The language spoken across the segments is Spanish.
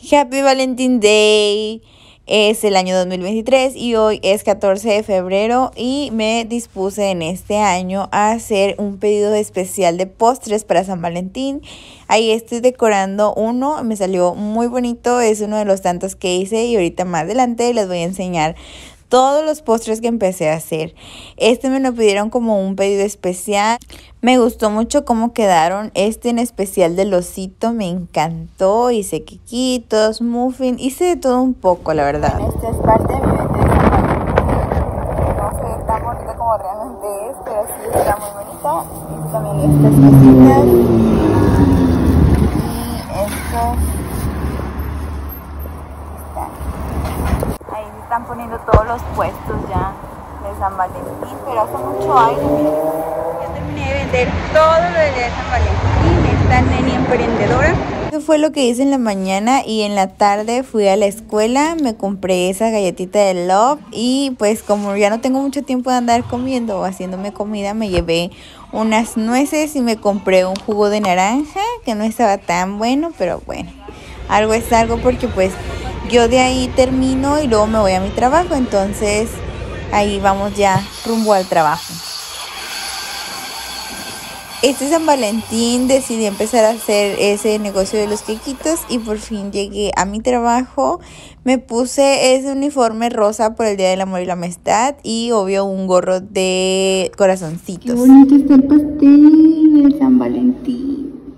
Happy Valentine's Day. Es el año 2023 y hoy es 14 de febrero y me dispuse en este año a hacer un pedido especial de postres para San Valentín. Ahí estoy decorando uno, me salió muy bonito, es uno de los tantos que hice y ahorita más adelante les voy a enseñar todos los postres que empecé a hacer. Este me lo pidieron como un pedido especial. Me gustó mucho cómo quedaron. Este en especial del osito me encantó. Hice quequitos, muffin, hice de todo un poco, la verdad. Bueno, esta es parte de mi venta de San Valentín. No se ve tan bonita como realmente es, pero sí está muy bonita. Y también estas cositas. Y estos están poniendo todos los puestos ya de San Valentín, pero hace mucho aire, miren. Ya terminé de vender todo lo de San Valentín, esta neni emprendedora. Eso fue lo que hice en la mañana y en la tarde fui a la escuela, me compré esa galletita de Love y pues como ya no tengo mucho tiempo de andar comiendo o haciéndome comida, me llevé unas nueces y me compré un jugo de naranja que no estaba tan bueno, pero bueno, algo es algo porque pues yo de ahí termino y luego me voy a mi trabajo, entonces ahí vamos ya rumbo al trabajo. Este San Valentín decidí empezar a hacer ese negocio de los quequitos y por fin llegué a mi trabajo. Me puse ese uniforme rosa por el Día del Amor y la Amistad y obvio un gorro de corazoncitos. Qué bonito está el pastel de San Valentín.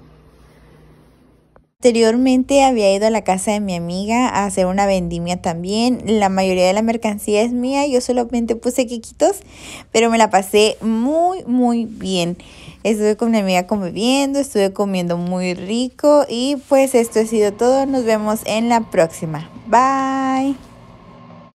Anteriormente había ido a la casa de mi amiga a hacer una vendimia también. La mayoría de la mercancía es mía, yo solamente puse quequitos, pero me la pasé muy bien. Estuve con mi amiga conviviendo, estuve comiendo muy rico y pues esto ha sido todo. Nos vemos en la próxima. Bye.